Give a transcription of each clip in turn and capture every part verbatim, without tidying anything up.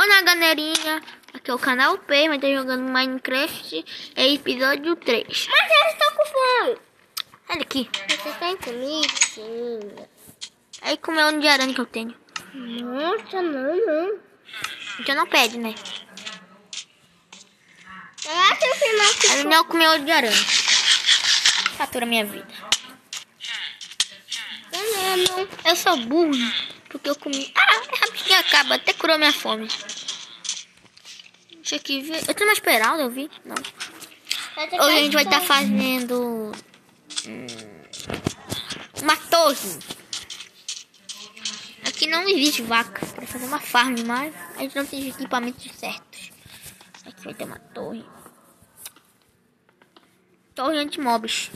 Olá, galerinha. Aqui é o canal P, mas tá jogando Minecraft. É episódio três. Mas eu estou com fome. Olha aqui. Você tem comidinha? Aí comeu um de aranha que eu tenho. Nossa, não, não. Então não pede, né? É que eu fiz mais A Daniel comeu olho de aranha. Fatura minha vida. veneno. Eu sou burro, porque eu comi. Ah, é rapidinho acaba. Até curou minha fome. Deixa aqui ver. Eu tenho uma esmeralda, eu vi? Não. Hoje a gente vai estar tá fazendo hum, uma torre. Aqui não existe vaca. Para fazer uma farm, mas a gente não tem equipamentos certos. Aqui vai ter uma torre. Torre anti-mobs.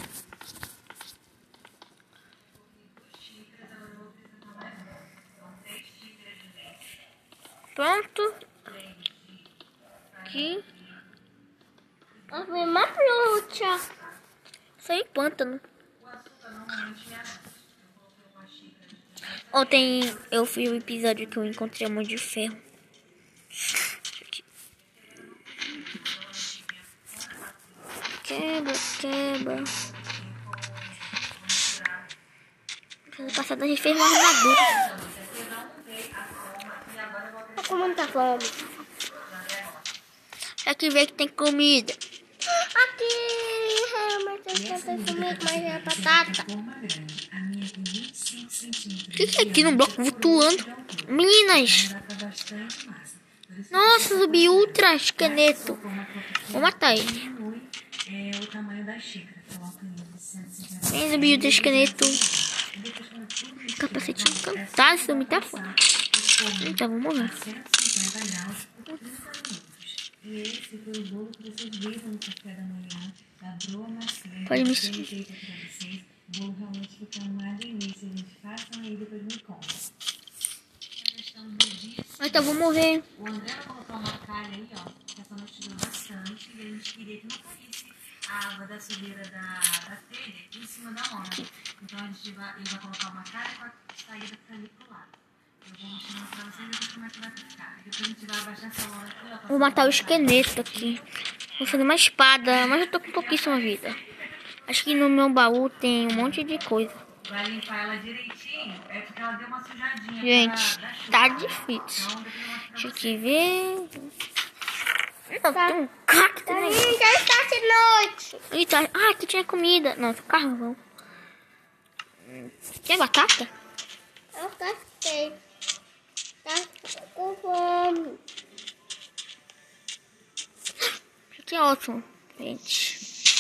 Pronto. Aqui. Eu vi uma fruta. Só em pântano. Ontem eu fiz o episódio que eu encontrei um monte de ferro. Aqui. Quebra, quebra. No passado a gente fez uma armadura. Tô com muita fome. Aqui vê que tem comida. Aqui, realmente eu tenho comida, mas é batata. O que, que é aqui no bloco flutuando? Meninas! Nossa, zumbi ultra esqueleto. Vou matar ele. Vem, zumbi ultra esqueleto. Capacetinho encantado, esse zumbi tá foda. Então, vou morrer. E esse foi o bolo que vocês viram no café da manhã da Broa Massinha. Pode me seguir. O bolo realmente fica uma delícia, gente. Façam aí, depois me contam. Então, vou morrer. O André vai colocar uma calha aí, ó, que essa noite choveu bastante. E a gente queria que não caísse a água da sujeira da, da telha em cima da lona. Então a gente vai, ele vai colocar uma calha com a saída pra ali pro lado. Eu vou mostrar pra vocês depois como é que vai ficar. Depois a gente vai abaixar essa lona aqui, ó. Vou matar o esqueleto aqui. Vou fazer uma espada, mas eu tô com pouquíssima vida. Acho que no meu baú tem um monte de coisa. Vai limpar ela direitinho, é porque ela deu uma sujadinha. Gente, da, da chuva. tá difícil. Então, depois eu mostro pra Deixa eu vocês. te ver. Não, tem um cacto. Hum, já está de noite. Eita, ah, aqui tinha comida. Não, carvão. Quer batata? Eu gostei. Tá com fome. Isso aqui é ótimo, gente.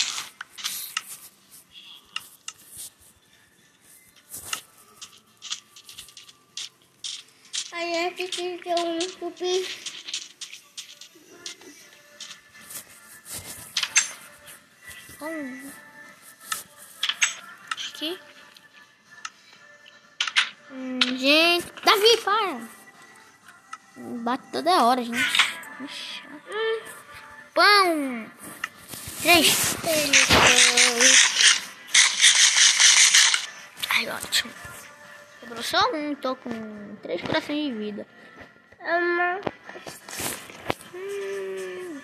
Aí a gente deu um tupi. Hum. Aqui. Hum, gente. Davi, para. Bate toda hora, gente. Ixi. Hum. Pão. Três. Ai, ótimo. Sobrou só um. Tô com três corações de vida. Ama. Hum.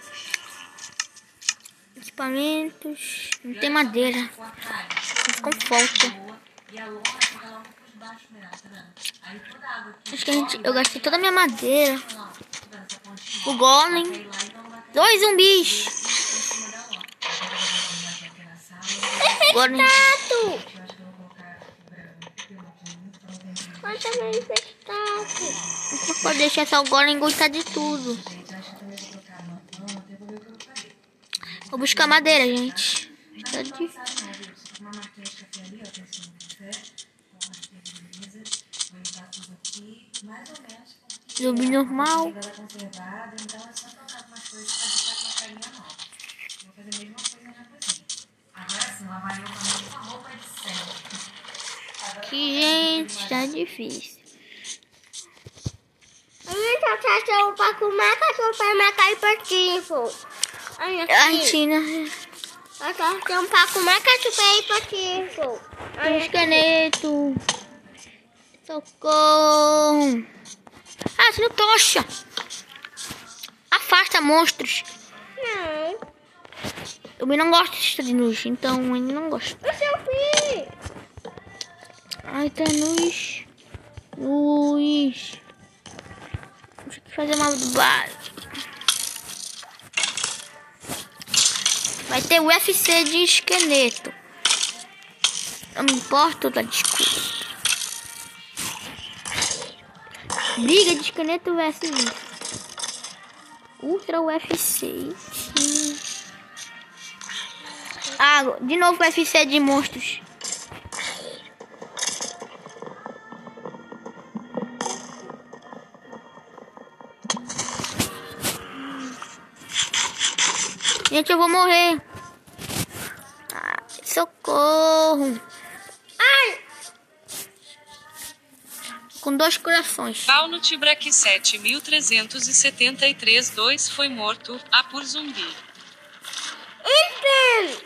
Equipamentos. Não tem madeira. Tô com falta. E a lona fica logo por baixo, né? Tá vendo? Aí toda a água aqui, Acho que a gente, eu gastei toda a minha madeira. ó, tá vendo essa pontinha? O golem. Aí lá então não vai cair Dois zumbis. em cima da lona. Aqui na sala. Golem. Tato. Eu acho que eu vou colocar branco, porque eu não tenho muito. Mas também fez tato. Não pode deixar só o golem gostar de tudo. Gente, acho que eu também vou colocar uma lona, até vou ver o que eu vou fazer. Vou buscar madeira, gente. Tá difícil. Sabe, né, viu? Você tá com uma marquinha de café ali, ó, tem esse café. Uma marquinha de mesa. Vou limpar tudo aqui, mais ou menos. Zumbi normal. Ela é conservada, então é só trocar algumas coisas pra deixar com uma carinha nova. Vou fazer a mesma coisa na cozinha. Agora sim, lavar eu com a mesma roupa de sempre. Que, gente, tá difícil. A minha cachorro pra comer, cachorro pra me cair pertinho. Aí A aqui. Tina. Cachorro pra comer, cachorro pra ir pertinho. Um esqueleto. Socorro. Ah, tinha tocha. afasta monstros. Não. Eu também não gosto de Tenus, então eu ainda não gosto. O seu filho. Ai, Tenus. Luz. Deixa eu fazer uma base. Vai ter o U F C de esqueleto. Não me importa da desculpa. Briga de esqueleto versus Ultra U F C. Sim. Ah, de novo o U F C de monstros. Gente, eu vou morrer. Ai, socorro. Ai. Com dois corações. Paulo Tibraque sete mil trezentos e setenta e três dois foi morto, a por zumbi. Inpen.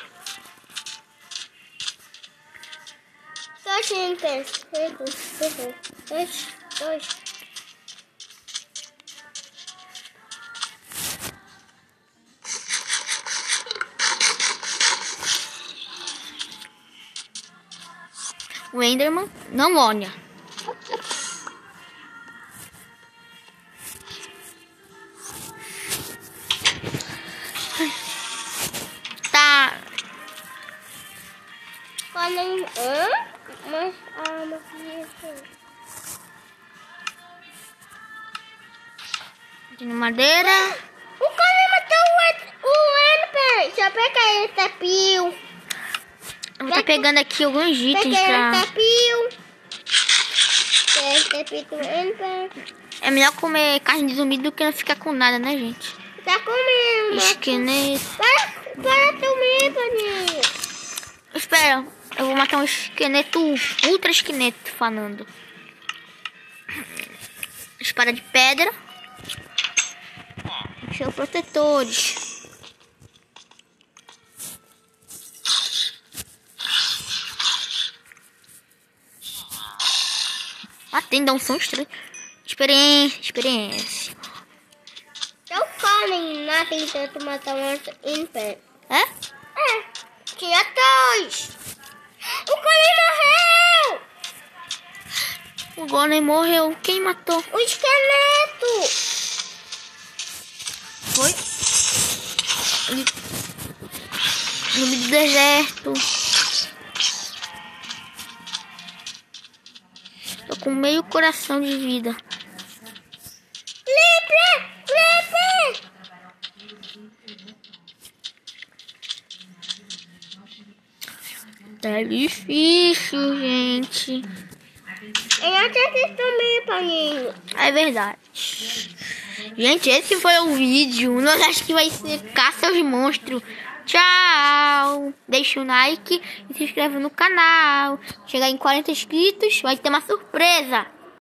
Dois Inpens. Dois. Dois. O Enderman não olha. Tá. Olha, hã? Mas, ah, mas De madeira. o cara matou o, o Enpen. Já pega esse tapio. Eu vou tá pegando aqui alguns itens Peguei pra... o tapio. Peguei o tapio do Enpen. É melhor comer carne de zumbi do que não ficar com nada, né, gente? Tá comendo. Esqueleto. Para, para comer, paninho. Espera, eu vou matar um esqueleto, ultra esqueleto, falando. Espada de pedra. Deixa os protetores. Ah, tem dá um som estranho. Experiência, experiência. Eu comem lá tentando matar um Enpen. É? É, tinha dois. O Golem morreu. O Golem morreu. Quem matou? O esqueleto. Foi? Ele... No meio do deserto. Tô com meio coração de vida. Livre, livre. Tá difícil, gente. Eu até fiz também, paninho. É verdade. Gente, esse foi o vídeo. Nós acho que vai ser caça aos monstros. Tchau. Deixa o like e se inscreve no canal. Chegar em quarenta inscritos, vai ter uma surpresa.